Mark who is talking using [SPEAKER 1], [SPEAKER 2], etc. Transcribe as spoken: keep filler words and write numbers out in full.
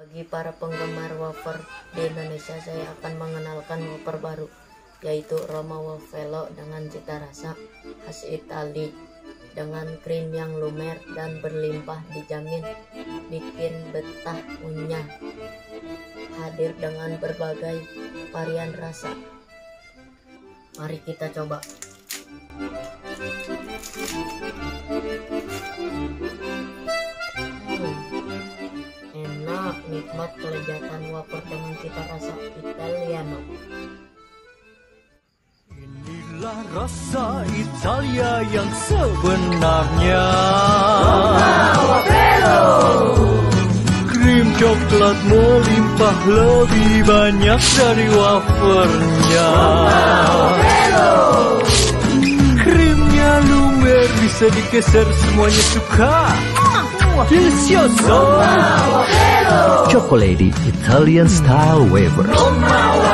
[SPEAKER 1] Bagi para penggemar wafer di Indonesia, saya akan mengenalkan wafer baru, yaitu Roma Waffello dengan cita rasa khas Itali, dengan krim yang lumer dan berlimpah, dijamin bikin betah ngunyah. Hadir dengan berbagai varian rasa. Mari kita coba. Hmm, enak, nikmat, kelezatan wafer dengan cita rasa Italiano.
[SPEAKER 2] Inilah rasa Italia yang sebenarnya. Krim coklat melimpah, lebih banyak dari wafernya. Krimnya lumer, bisa digeser, semuanya suka. Delicioso.
[SPEAKER 3] Chocolate Italian style wafer.